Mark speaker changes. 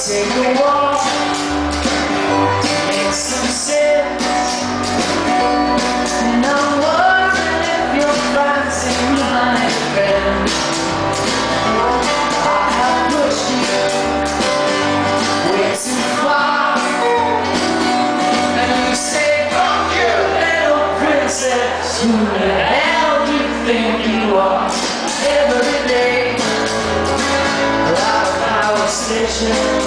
Speaker 1: take a walk to make some sense. And I'm wondering if you'll find some my friend. I have pushed you way too far, and you say, "Oh, you little princess, who the hell do you think you are?" Every day, out of our station.